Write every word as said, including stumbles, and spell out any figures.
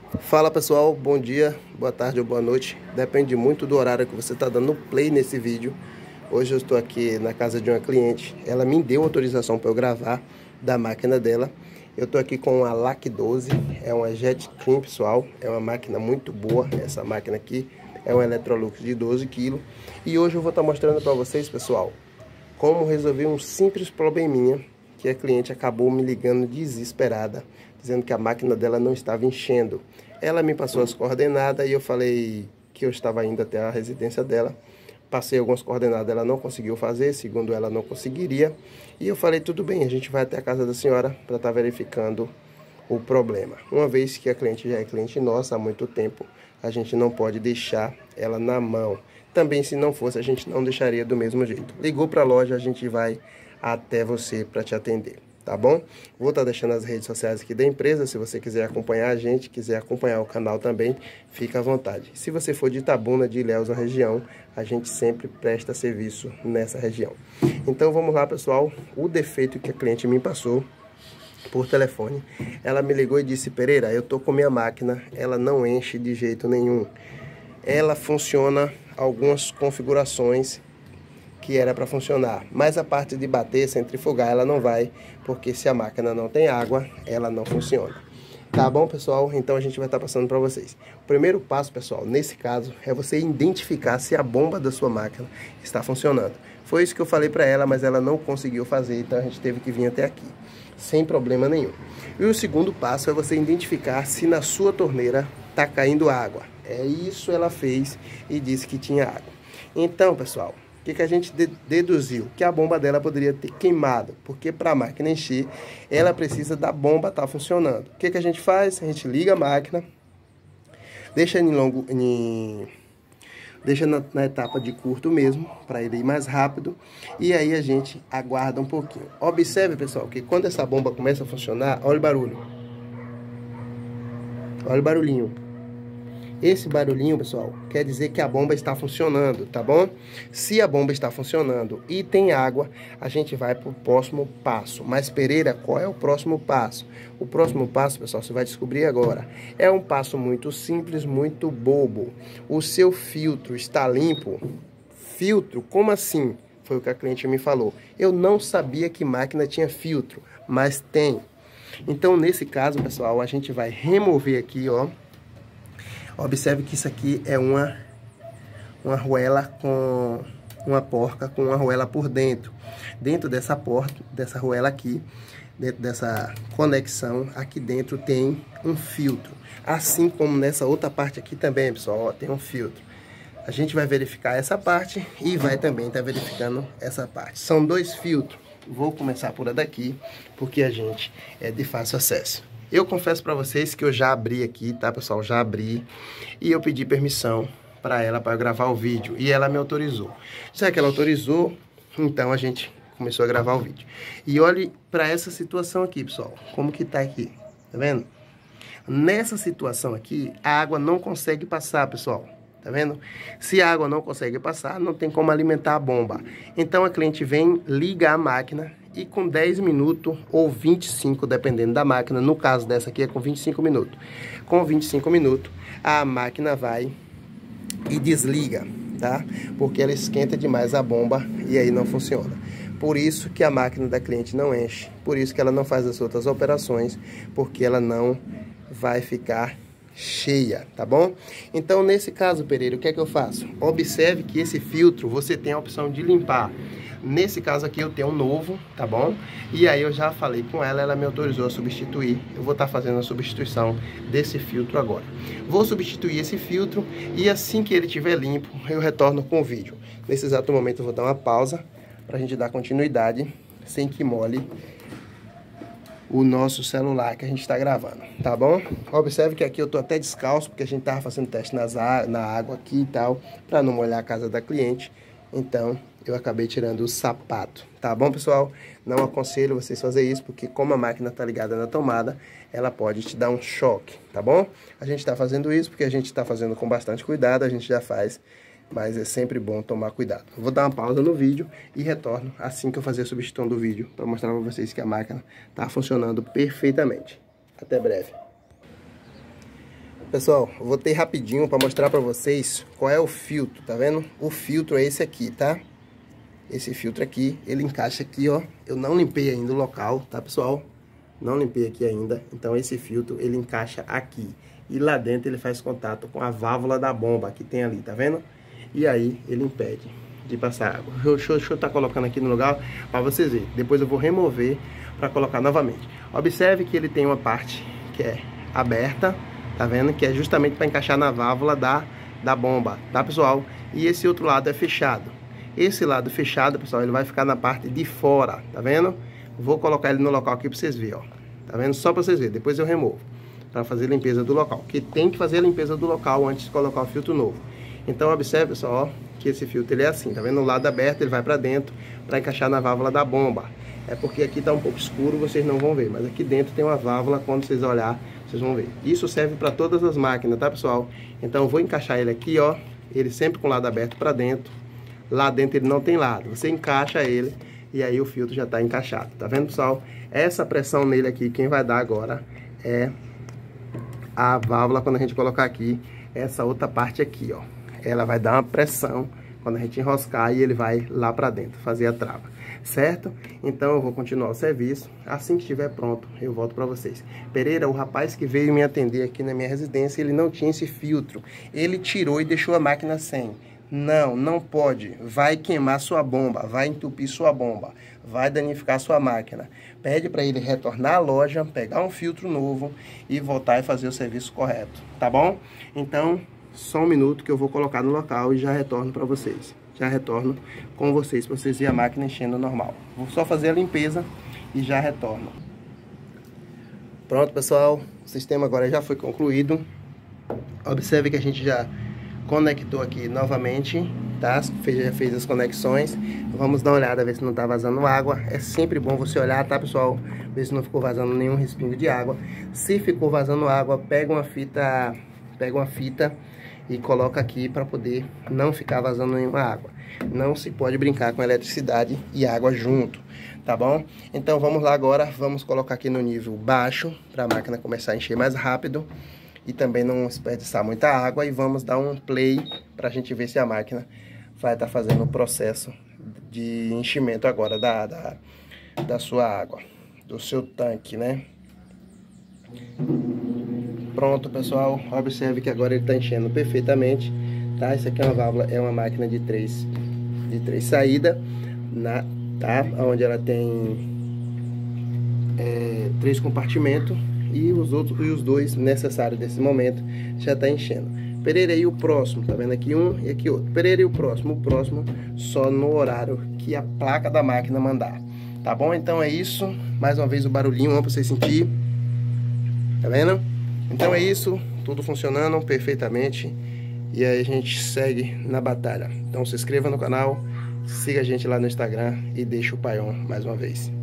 Fala pessoal, bom dia, boa tarde ou boa noite. Depende muito do horário que você está dando play nesse vídeo. Hoje eu estou aqui na casa de uma cliente. Ela me deu autorização para eu gravar da máquina dela. Eu estou aqui com a L A C doze, é uma Jet Clean, pessoal. É uma máquina muito boa, essa máquina aqui. É um Electrolux de doze quilos. E hoje eu vou estar mostrando para vocês, pessoal, como resolver um simples probleminha que a cliente acabou me ligando desesperada, dizendo que a máquina dela não estava enchendo. Ela me passou as coordenadas e eu falei que eu estava indo até a residência dela. Passei algumas coordenadas, ela não conseguiu fazer, segundo ela não conseguiria. E eu falei, tudo bem, a gente vai até a casa da senhora para estar verificando o problema. Uma vez que a cliente já é cliente nossa há muito tempo, a gente não pode deixar ela na mão. Também, se não fosse, a gente não deixaria do mesmo jeito. Ligou para a loja, a gente vai até você para te atender, tá bom? Vou estar deixando as redes sociais aqui da empresa. Se você quiser acompanhar a gente, quiser acompanhar o canal também, fica à vontade. Se você for de Itabuna, de Ilhéus, a região, a gente sempre presta serviço nessa região. Então vamos lá, pessoal. O defeito que a cliente me passou por telefone, ela me ligou e disse: Pereira, eu tô com minha máquina, ela não enche de jeito nenhum. Ela funciona algumas configurações que era para funcionar, mas a parte de bater, centrifugar, ela não vai, porque se a máquina não tem água, ela não funciona. Tá bom, pessoal? Então a gente vai estar passando para vocês. O primeiro passo, pessoal, nesse caso, é você identificar se a bomba da sua máquina está funcionando. Foi isso que eu falei para ela, mas ela não conseguiu fazer, então a gente teve que vir até aqui, sem problema nenhum. E o segundo passo é você identificar se na sua torneira está caindo água. É isso ela fez e disse que tinha água. Então, pessoal, o que, que a gente deduziu? Que a bomba dela poderia ter queimado, porque para a máquina encher, ela precisa da bomba estar funcionando. O que, que a gente faz? A gente liga a máquina, deixa em longo, em, deixa na, na etapa de curto mesmo, para ele ir mais rápido, e aí a gente aguarda um pouquinho. Observe, pessoal, que quando essa bomba começa a funcionar, olha o barulho. Olha o barulhinho. Esse barulhinho, pessoal, quer dizer que a bomba está funcionando, tá bom? Se a bomba está funcionando e tem água, a gente vai para o próximo passo. Mas, Pereira, qual é o próximo passo? O próximo passo, pessoal, você vai descobrir agora. É um passo muito simples, muito bobo. O seu filtro está limpo? Filtro? Como assim? Foi o que a cliente me falou. Eu não sabia que máquina tinha filtro, mas tem. Então, nesse caso, pessoal, a gente vai remover aqui, ó. Observe que isso aqui é uma, uma arruela com uma porca com uma arruela por dentro. Dentro dessa porta, dessa arruela aqui, dentro dessa conexão, aqui dentro tem um filtro. Assim como nessa outra parte aqui também, pessoal, ó, tem um filtro. A gente vai verificar essa parte e vai também estar verificando essa parte. São dois filtros. Vou começar por daqui, porque a gente é de fácil acesso. Eu confesso para vocês que eu já abri aqui, tá, pessoal? Já abri e eu pedi permissão para ela para gravar o vídeo e ela me autorizou. Já que ela autorizou, então a gente começou a gravar o vídeo. E olhe para essa situação aqui, pessoal. Como que tá aqui? Tá vendo? Nessa situação aqui, a água não consegue passar, pessoal. Tá vendo? Se a água não consegue passar, não tem como alimentar a bomba. Então a cliente vem, liga a máquina e com dez minutos ou vinte e cinco, dependendo da máquina, no caso dessa aqui é com vinte e cinco minutos. Com vinte e cinco minutos, a máquina vai e desliga, tá? Porque ela esquenta demais a bomba e aí não funciona. Por isso que a máquina da cliente não enche. Por isso que ela não faz as outras operações, porque ela não vai ficar cheia, tá bom? Então, nesse caso, Pereira, o que é que eu faço? Observe que esse filtro, você tem a opção de limpar. Nesse caso aqui, eu tenho um novo, tá bom? E aí, eu já falei com ela, ela me autorizou a substituir. Eu vou estar fazendo a substituição desse filtro agora. Vou substituir esse filtro e assim que ele estiver limpo, eu retorno com o vídeo. Nesse exato momento, eu vou dar uma pausa pra gente dar continuidade, sem que molhe o nosso celular que a gente está gravando, tá bom? Observe que aqui eu tô até descalço, porque a gente tava fazendo teste nas, na água aqui e tal, para não molhar a casa da cliente. Então, eu acabei tirando o sapato, tá bom, pessoal? Não aconselho vocês fazer isso, porque como a máquina tá ligada na tomada, ela pode te dar um choque, tá bom? A gente tá fazendo isso porque a gente tá fazendo com bastante cuidado, a gente já faz, mas é sempre bom tomar cuidado. Eu vou dar uma pausa no vídeo e retorno assim que eu fazer a substituição do vídeo, para mostrar para vocês que a máquina tá funcionando perfeitamente. Até breve. Pessoal, eu voltei rapidinho para mostrar para vocês qual é o filtro, tá vendo? O filtro é esse aqui, tá? Esse filtro aqui, ele encaixa aqui, ó. Eu não limpei ainda o local, tá, pessoal? Não limpei aqui ainda. Então esse filtro, ele encaixa aqui. E lá dentro ele faz contato com a válvula da bomba que tem ali, tá vendo? E aí ele impede de passar água. Deixa eu estar tá colocando aqui no lugar para vocês verem. Depois eu vou remover para colocar novamente. Observe que ele tem uma parte que é aberta, tá vendo? Que é justamente para encaixar na válvula da, da bomba, tá, pessoal? E esse outro lado é fechado. Esse lado fechado, pessoal, ele vai ficar na parte de fora, tá vendo? Vou colocar ele no local aqui para vocês verem, ó. Tá vendo? Só para vocês verem. Depois eu removo para fazer a limpeza do local. Que tem que fazer a limpeza do local antes de colocar o filtro novo. Então, observe, pessoal, ó, que esse filtro ele é assim, tá vendo? O lado aberto ele vai para dentro para encaixar na válvula da bomba. É porque aqui tá um pouco escuro, vocês não vão ver, mas aqui dentro tem uma válvula, quando vocês olhar, vocês vão ver. Isso serve para todas as máquinas, tá, pessoal? Então eu vou encaixar ele aqui, ó, ele sempre com o lado aberto para dentro. Lá dentro ele não tem lado, você encaixa ele e aí o filtro já tá encaixado, tá vendo, pessoal? Essa pressão nele aqui, quem vai dar agora é a válvula, quando a gente colocar aqui, essa outra parte aqui, ó. Ela vai dar uma pressão quando a gente enroscar e ele vai lá para dentro, fazer a trava, certo? Então eu vou continuar o serviço, assim que estiver pronto eu volto para vocês. Pereira, o rapaz que veio me atender aqui na minha residência, ele não tinha esse filtro, ele tirou e deixou a máquina sem. Não, não pode, vai queimar sua bomba, vai entupir sua bomba, vai danificar sua máquina. Pede para ele retornar à loja, pegar um filtro novo e voltar e fazer o serviço correto, tá bom? Então, só um minuto que eu vou colocar no local e já retorno para vocês. Já retorno com vocês, para vocês verem a máquina enchendo normal. Vou só fazer a limpeza e já retorno. Pronto, pessoal, o sistema agora já foi concluído. Observe que a gente já conectou aqui novamente, tá? Fez, já fez as conexões. Vamos dar uma olhada, ver se não tá vazando água. É sempre bom você olhar, tá, pessoal? Ver se não ficou vazando nenhum respingo de água. Se ficou vazando água, pega uma fita, pega uma fita e coloca aqui para poder não ficar vazando nenhuma água. Não se pode brincar com eletricidade e água junto, tá bom? Então vamos lá agora, vamos colocar aqui no nível baixo para a máquina começar a encher mais rápido e também não desperdiçar muita água, e vamos dar um play para a gente ver se a máquina vai estar tá fazendo o processo de enchimento agora da, da, da sua água, do seu tanque, né? Pronto, pessoal, observe que agora ele está enchendo perfeitamente, tá? Isso aqui é uma válvula, é uma máquina de três, de três saídas, na, tá? Onde ela tem é, três compartimentos e os outros e os dois necessários desse momento já está enchendo. Pereira, e o próximo? Tá vendo aqui um e aqui outro. Pereira, e o próximo? O próximo só no horário que a placa da máquina mandar, tá bom? Então é isso. Mais uma vez o barulhinho para vocês sentir. Tá vendo? Então é isso, tudo funcionando perfeitamente e aí a gente segue na batalha. Então se inscreva no canal, siga a gente lá no Instagram e deixa o paião mais uma vez.